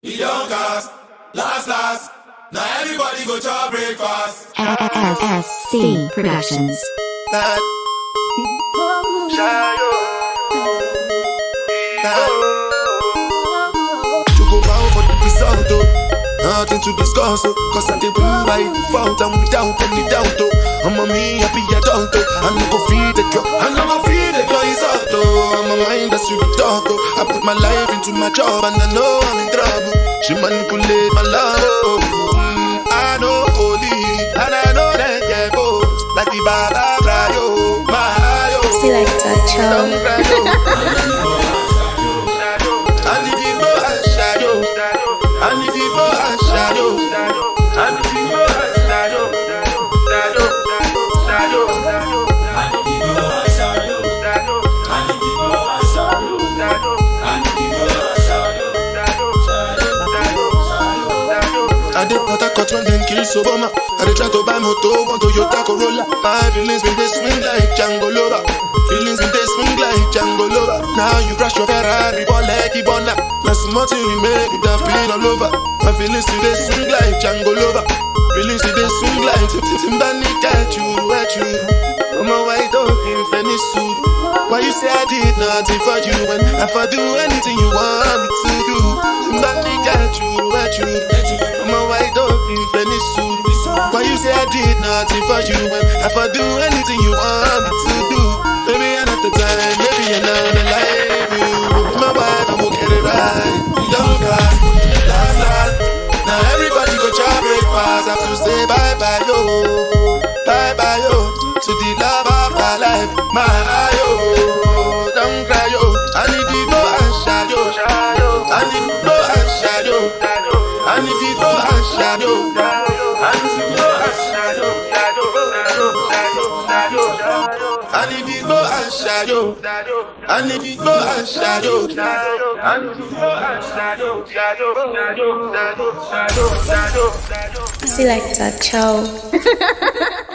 He don't cast, last. Now everybody go to breakfast. FSC Productions. Nothing to discuss, cause I did win by default and without any doubt. I'm a me happy adult, I no go feed the girl, I no go feed the girl, it's out. I'm a mind that's you talk. I put my life into my job and I know I'm in trouble. She manipulate my love. I know holy and I know that get both. Like the Baba Brayo, my yo. Selector Chow. I did what I cut when them kill Obama. I did try to buy moto, one Toyota Corolla. My feelings been they swing like Django Lover. Feelings been they swing like Django Lover. Now you crash your Ferrari, ball like Ibonna. Now some more we made with that pain all over. My feelings today swing like Django Lover. Feelings today swing like Timbani at you. I'm a white dog in Venice suit. Why you say I did nothing for you when if I do anything you want me to do? Timbani at you. I'm a white dog in Venice suit. Why you say I did nothing for you when if I do anything you want me to do? Maybe another time, maybe another life. You my wife, I'm gonna get it right. Don't cry, last. Now everybody go try breakfast. I have to say bye yo, to the love of my life, my yo. Don't cry yo, I need to go and shadow. I need to go and shadow. I need to go and shadow. I need to go and shadow. I need to go and shadow. I need to go and shadow. I need to go and shadow. Selector Chow.